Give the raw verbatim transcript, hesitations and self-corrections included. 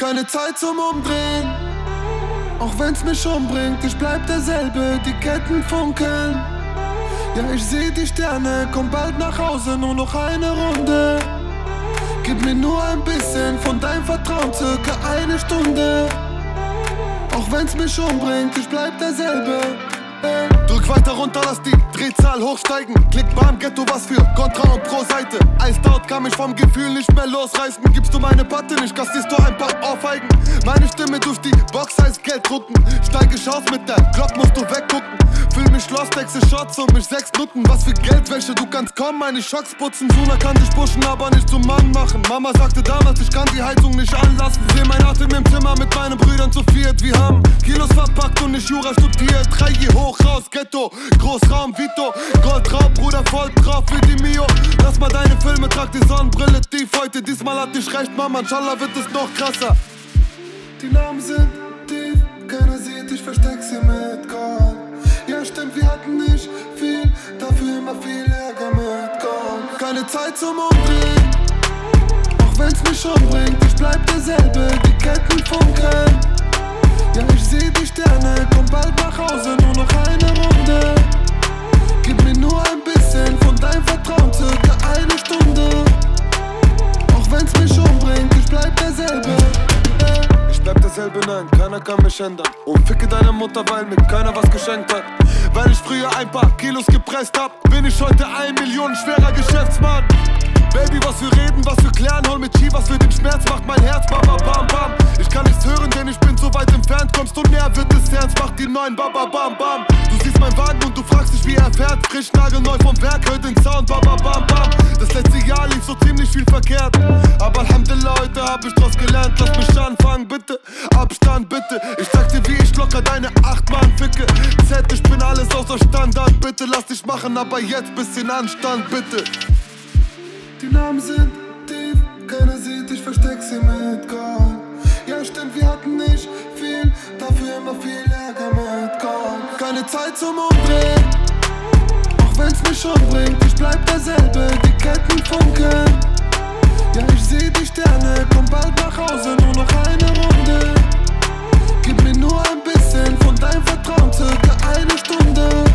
Keine Zeit zum Umdrehen, auch wenn's mich umbringt, ich bleib derselbe, die Ketten funkeln. Ja, ich seh die Sterne, komm bald nach Hause, nur noch eine Runde. Gib mir nur ein bisschen von deinem Vertrauen, circa eine Stunde. Auch wenn's mich umbringt, ich bleib derselbe. Ey. Drück weiter runter, lass die Drehzahl hochsteigen. Klick beim Ghetto, was für Kontra und pro Seite. Iced out kann mich vom Gefühl nicht mehr losreißen. Gibst du meine Patte nicht, kassierst du ein paar Ohrfeigen. Meine Stimme durch die Box heißt Geld drucken. Steig ich aus mit der Glock, musst du weggucken. Fühl mich los, texte Shots und mich sechs Nutten. Was für Geldwäsche, du kannst kaum meine Schocks putzen. Suna kann dich pushen, aber nicht zum Mann machen. Mama sagte damals, ich kann die Heizung nicht anlassen. Seh mein Atem im Zimmer mit meinen Brüdern zu viert. Wir haben Kilos verpackt und nicht Jura studiert. Drei hier hoch, raus, Ghetto, Großraum, Vito. Goldraub, Bruder, voll drauf für die Mio. Lass mal deine Filme, trag die Sonnenbrille tief. Heute, diesmal hat nicht recht, Mama, inshallah wird es noch krasser. Die Namen sind tief, keiner sieht, ich versteck sie mit Gold. Ja stimmt, wir hatten nicht viel, dafür immer viel Ärger mit Gold. Keine Zeit zum Umdrehen, auch wenn's mich umbringt, ich bleib derselbe, die Ketten funkeln. Ja, ich seh die Sterne, komm bald nach Hause, nur noch eine Runde. Gib mir nur ein bisschen von deinem Vertrauen, circa eine Stunde. Auch wenn's mich umbringt, ich bleib derselbe. Ich bleib derselbe, nein, keiner kann mich ändern. Und ficke deine Mutter, weil mir keiner was geschenkt hat. Weil ich früher ein paar Kilos gepresst hab, bin ich heute ein Millionen schwerer Geschäftsmann. Baby, was wir reden, was wir klären, hol mit Chi, was für den Schmerz macht mein Herz, baba bam bam. Ich kann nichts hören, denn ich bin so weit entfernt, kommst du näher, wird es ernst, macht die neuen baba bam bam. Du siehst mein Wagen und du fragst dich, wie er fährt, frisch nagelneu vom Werk, hör den Sound, baba bam bam. Das letzte Jahr lief so ziemlich viel verkehrt, aber Alhamdulillah, heute hab ich draus gelernt, lass mich anfangen, bitte, Abstand, bitte. Ich sag dir, wie ich locker deine acht Mann ficke. Z, ich bin alles außer Standard, bitte, lass dich machen, aber jetzt bisschen Anstand, bitte. Die Namen sind tief, keiner sieht, ich versteck sie mit Gold. Ja stimmt, wir hatten nicht viel, dafür immer viel Ärger mit Gold. Keine Zeit zum Umdrehen, auch wenn's mich umbringt, ich bleib derselbe, die Ketten funkeln. Ja, ich seh die Sterne, komm bald nach Hause, nur noch eine Runde. Gib mir nur ein bisschen von deinem Vertrauen, circa eine Stunde.